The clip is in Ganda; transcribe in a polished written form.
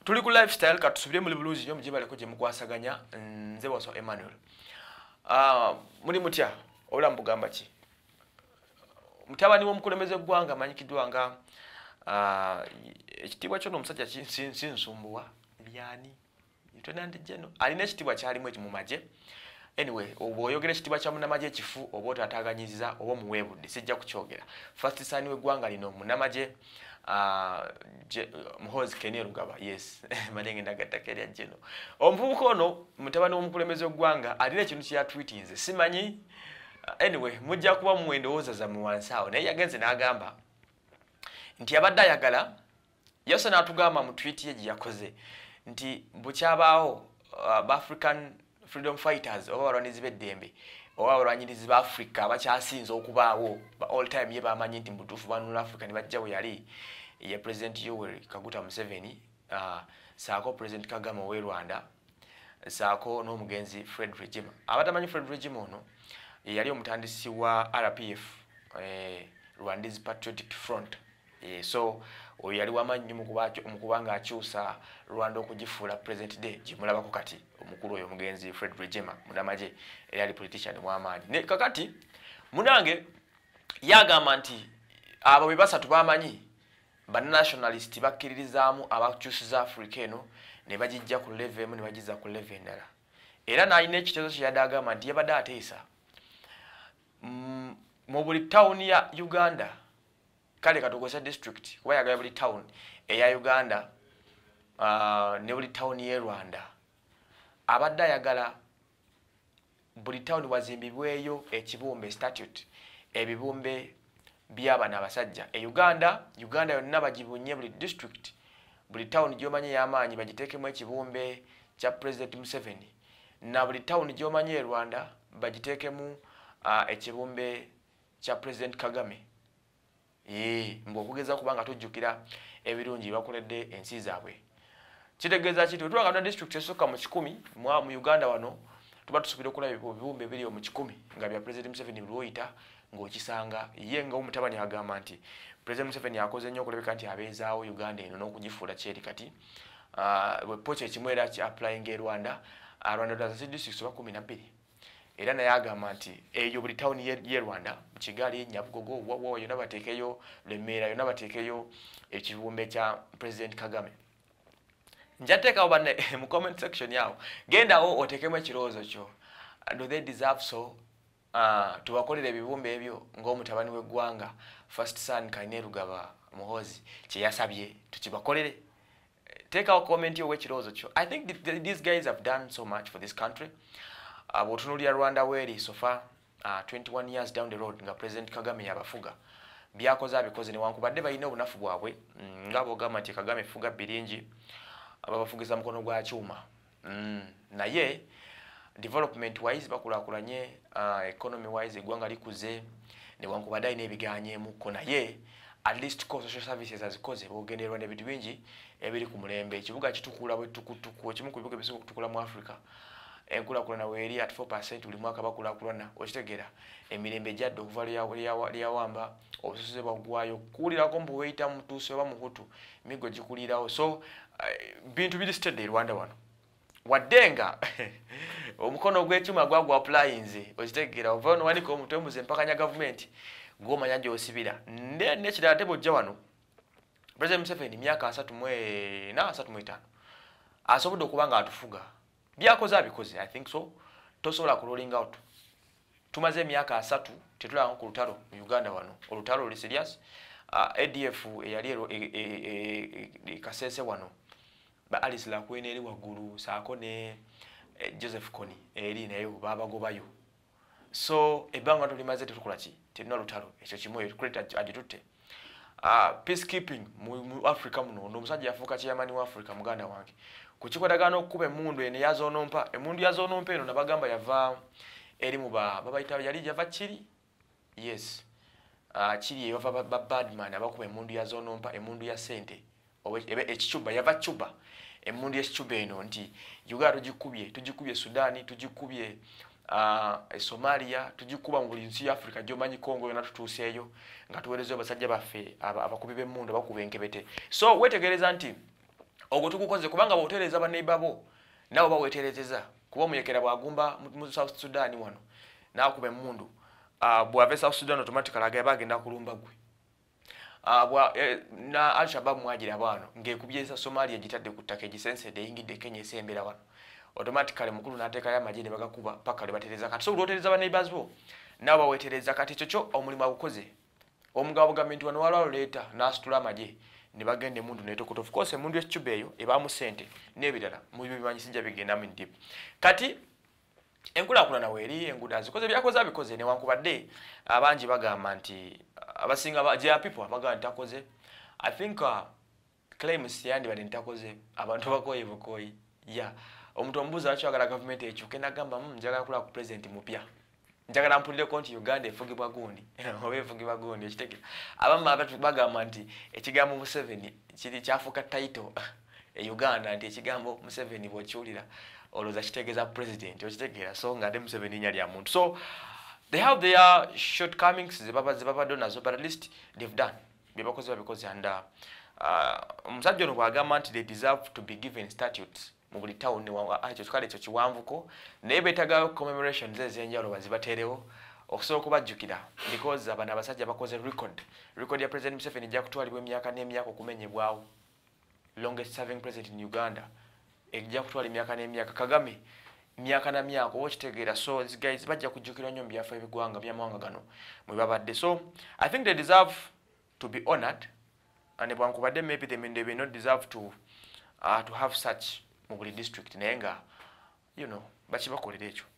tuli ku lifestyle katusubire muri blues yo mujibale ko je mukwasaganya nze waso Emmanuel muri mutya ola mbugamba ki mutabani wo mukulemeze gwanga manyikidwa nga ekitibwa kyo nomusajja kinsumbuwa byani itonande jeno alina ekitibwa kyali mwe mu maje anyway oboyogera ekitibwa kya munamaje kifu obota ataganyiza obo muwebudde sijja kukyogera first sani we gwanga lino munamaje Muhozi Kenya Rugaba yes manenge ndagatakeri ajeno omuvubuka ono mutabani omukulemeze gwanga alina ekintu kya tweetinze simanyi anyway mujja kuba muwendoza za muwansao naye yagenze n'agamba nti abadde ayagala yose n'atugamba mu tweet ye yakoze nti bukyabaawo African freedom fighters oba balwanizi b'eddembe oba balwanyirizi ba Africa abakyasinze okubaawo all time ye bamanyi nti mutuufu banula Africa ne bajja bwe yali ye President Yoweri Kaguta Museveni saako President Kagame ow'e Rwanda saako n'omugenzi Fred Rwigema abatamanyi Fred Rwigema ono yali omutandisi wa RPF Rwandese Patriotic Front so oyali wamanyi mukubanga akyusa Rwanda okugifuula President Day gimulabako kati omukulu oyo omugenzi Fred Rwigema munamaje eyali politician w'amaanyi ne kakati munange yagamba nti abo be basatu bamanyi ba nationalist bakkiririzaamu abakyusiza Africa eno ne bagijja ku level emu ne bagiza ku level endala era n'alina ekiteezo kye yadagamba nti yabadde ateesa mu buli town ya Uganda kale katogosa district kuba yagala buli town eya Uganda ne buli town ye Rwanda abadde ayagala buli town wazimbibweyo ekibumbe statute ebibumbe by'abana abasajja Uganda yonna bagibunye buli district buli town gy'omanye y'amaanyi bagiteekemu ekibumbe kya President Museveni na buli town gy'omanye e Rwanda bagiteekemu ekibumbe kya President Kagame mbokugeza kubanga tujjukira ebirungi bakoledde ensi zaabwe kitegeeza kitu tuwanga na district esooka mu 10 mu Uganda wano tuba tusubira okulaba ebibumbe biri mu 10 nga bya President Museveni bulwoyita ng'okisanga ye nga omutabani agamba nti President Museveni akoze nnyo okulabika nti abeezaawo Uganda eno n'okugifuula kyeri kati wepocha ekimwera ki applying e Rwanda Rwanda does district oba 12 era naye agamba nti eyo buli town ye Rwanda Kigali Nyabugogo wawo yonna bateekeyo Lemera yonna bateekeyo ekibumbe kya President Kagame njateekawo banne mu comment section yawo gendawo oteekemu ekirowoozo kyo do they deserve so tubakolera ebibumbe ebyo ng'omutabani w'eggwanga first son Kainerugaba Rugaba Muhozi kye yasabye tukibakolere teekawo comment yo w'ekirowoozo kyo I think these guys have done so much for this country abotunulya Rwanda weri so far 21 years down the road nga President Kagame yabafuga byakoze abikoze ne wankubadde balina obunafu bwabwe ngabo gama nti Kagame fuga biringi ababafugiza mukono gwa cyuma naye development wise bakulakulanye economy wise egwanga likuze ne wankubadde ine ebiganyemu ko naye at least ko social services azikoze bogenderwa ne bitu bingi ebiri ku mulembe ekibuga kitukula bwe tukutuku ekimu ku bibuga bisinga kutukula mu Africa enkulakulana weri at 4% buli mwaka bakulakulana okitegera emirembe jaddo okuva lyawamba obusuze bagwayo kulirako mbuweita mutuuse oba muhutu migo gikulirawo so bintu biri steady Rwanda wano wadenga omukono gw'ekyuma gwagwa applyinze okitegera ova no waniko omutwe muze mpakanya government gomanya gyosibira nekirala tebojja wano President Museveni myaka 35 asobodde okuba nga atufuga byakoze abikoze I think so tosobola ku rolling out tumaze emyaka 3 tetulanga ku lutalo mu Uganda wano olutalo oli serious ADF eyali kasese wano ba Alice Lakwene eri wagulu saako ne Joseph Kony eri nayo babagobayo so ebanga tulimaze tetukola ki tenna lutalo ekyo kimwe credit agitutte peacekeeping mu Africa muno omusajja yafuuka chairman wa Africa muganda wange kukikwatagana okuba emundu ene yazoonompa emundu yazoonompa eno nabagamba yava eri mu babayita yali java kiri yes kiri yava badman abakuba emundu yazoonompa emundu ya sente ekicuba yava cuba emundu y'ekicuba eno nti Uganda tugikubye Sudani tugikubye Somalia tugikuba mu linsi ya Africa jomanyi Kongo yona tutuuseeyo nga tuwerezo basajja baffe abakubi b'emundu bakuba enkebete so wetegereza nti ogwo tukukoze kubanga bwotereza baneiba bo nabo baweterezeza kuba muyekera bwagumba mu South Sudan wano nakube mundu bwave South Sudan automatically agenda kulumba gwe na Al-Shabaab mwajira bano ngekubyesa Somalia gitadde kutaka egisense de ingide Kenya esembera wano automatically mukulu nateka ya majini bagakuba paka libatereza kati so ulotereza baneighbors bo nabo bawetereza kati chocho omulimo abukoze omugabo gavumenti wano walalo leta nasitula maje ne bagende mundu neto kuto of course mundu ekibeyo eba mu sente nebirala mu bimanyi sinja bigenda mu ndip kati enkula kuna na weri engudazi koze byakoze abikoze ne wankubadde abanji bagamba nti abasinga ba JR people bagamba ntakoze I think claims yandi bali ntakoze abantu bakoye bukoyi ya omuntu ombuza acho agala government echuke nagamba njagala kula ku president mupya njagala mpulire konti Uganda efugibwa gundi obe efugibwa gundi ekitegeka abamma abatu bagamba nti ekigambo Museveni kiri kyafuka title Uganda nti ekigambo Museveni bwochulira oloza kitegeza president okitegera so ngade Museveni nyali ya muntu so they have their shortcomings zibaba donors but at least they've done bibakoze babikoze and omusajja ono bwagamba nti they deserve to be given statutes mu buli town acho tukale echo kiwanvuko naye betagayo commemoration zezenjalo bazibaterewo okusobola kubajjukira because abana abasajja bakoze record ya president Museveni ja kutwalibwa emyaka n'emyaka okumenyebwawo longest serving president in Uganda ejja kutwala emyaka n'emyaka Kagame myaka na myaka okitegeera so these guys bajja kujjukira nnyo byafa ebigwanga byamawanga gano mwe babadde so I think they deserve to be honored and bwankubadde maybe they may not deserve to have such mu buli district naye nga bakibakolera ekyo